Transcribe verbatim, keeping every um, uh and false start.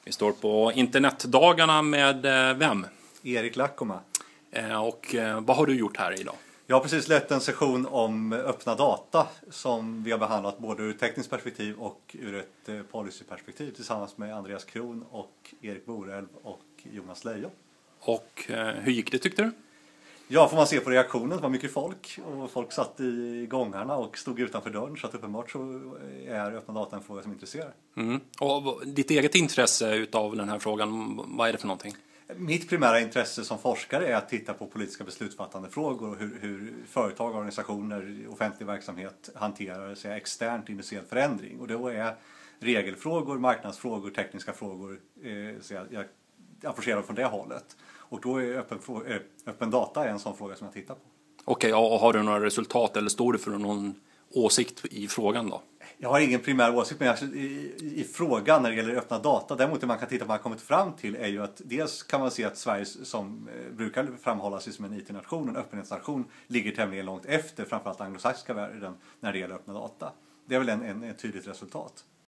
Vi står på internetdagarna med vem? Erik Lackoma. Och vad har du gjort här idag? Jag har precis lett en session om öppna data som vi har behandlat både ur ett tekniskt perspektiv och ur ett policyperspektiv tillsammans med Andreas Kron och Erik Borelv och Jonas Leijon. Och hur gick det, tyckte du? Ja, får man se på reaktionen. Det var mycket folk och folk satt i gångarna och stod utanför dörren, så att uppenbart så är öppna data en fråga som intresserar. Mm. Och ditt eget intresse utav den här frågan, vad är det för någonting? Mitt primära intresse som forskare är att titta på politiska beslutsfattande frågor och hur, hur företag, organisationer, offentlig verksamhet hanterar sig externt initierad förändring. Och då är regelfrågor, marknadsfrågor, tekniska frågor, eh, så jag, jag approcherar från det hållet. Och då är öppen, öppen data en sån fråga som jag tittar på. Okej, okay, och har du några resultat eller står du för någon åsikt i frågan då? Jag har ingen primär åsikt, men jag, i, i frågan när det gäller öppna data, däremot det man kan titta på vad man har kommit fram till är ju att dels kan man se att Sverige, som brukar framhålla sig som en I T-nation, en öppenhetsnation, ligger tämligen långt efter framförallt anglosaxiska världen när det gäller öppna data. Det är väl en, en, ett tydligt resultat.